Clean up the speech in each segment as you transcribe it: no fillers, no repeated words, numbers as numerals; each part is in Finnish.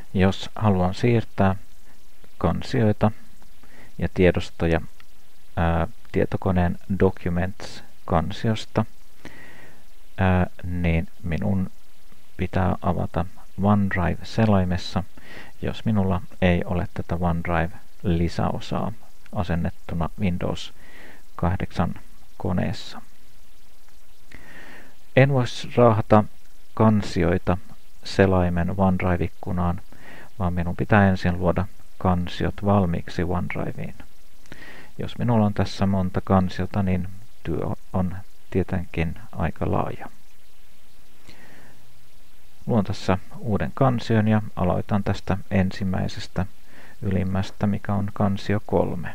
Jos haluan siirtää kansioita ja tiedostoja tietokoneen Documents-kansiosta, niin minun pitää avata OneDrive-selaimessa, jos minulla ei ole tätä OneDrive-lisäosaa asennettuna Windows 8 koneessa. En voisi raahata kansioita selaimen OneDrive-ikkunaan, vaan minun pitää ensin luoda kansiot valmiiksi OneDriveen. Jos minulla on tässä monta kansiota, niin työ on tietenkin aika laaja. Luon tässä uuden kansion ja aloitan tästä ensimmäisestä ylimmästä, mikä on kansio 3.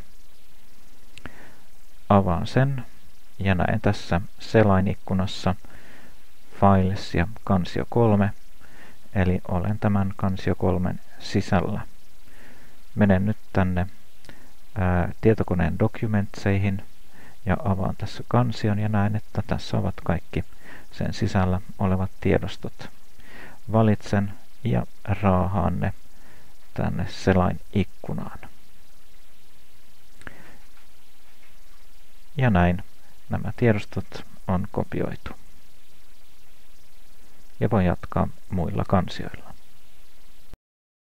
Avaan sen ja näen tässä selainikkunassa Files ja kansio 3, eli olen tämän kansio 3 sisällä. Menen nyt tänne tietokoneen Documentseihin ja avaan tässä kansion ja näen, että tässä ovat kaikki sen sisällä olevat tiedostot. Valitsen ja raahaan ne tänne selainikkunaan. Ja näin nämä tiedostot on kopioitu. Ja voin jatkaa muilla kansioilla.